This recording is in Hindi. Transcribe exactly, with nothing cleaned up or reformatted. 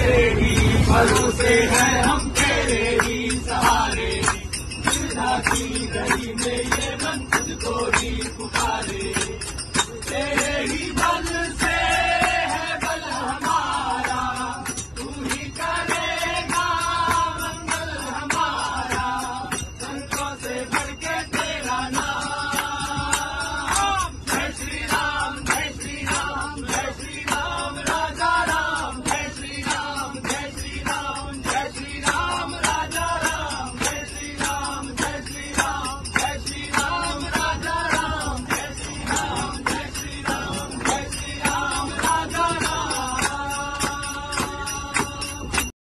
तेरे ही भरोसे हैं हम, तेरे ही सहारे। गिरधा की गली में ये मन तुझको ही